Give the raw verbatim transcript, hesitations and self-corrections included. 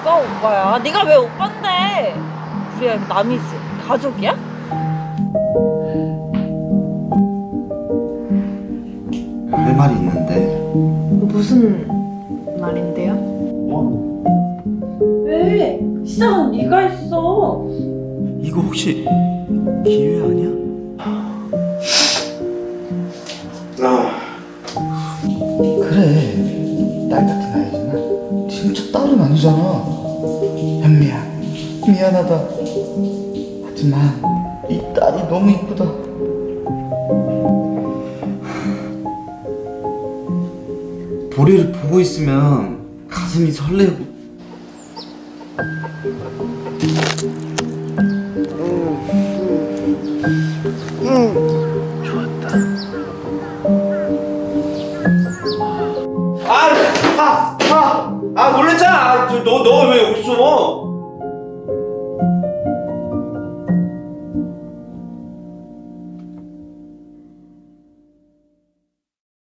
누가 오빠야? 네가 왜 오빠인데? 우리야 남이지. 가족이야? 할 말이 있는데. 무슨 말인데요? 왜? 시작은 네가 했어. 이거 혹시 기회 아니야? 아. 그래, 딸 같은 아이지만 진짜 딸은 아니잖아. 현미야, 미안하다. 하지만 이 딸이 너무 이쁘다. 보리를 보고 있으면 가슴이 설레고. 음, 좋았다. 아, 아, 아, 아, 놀랬잖아. 너, 너 왜 여기 있어?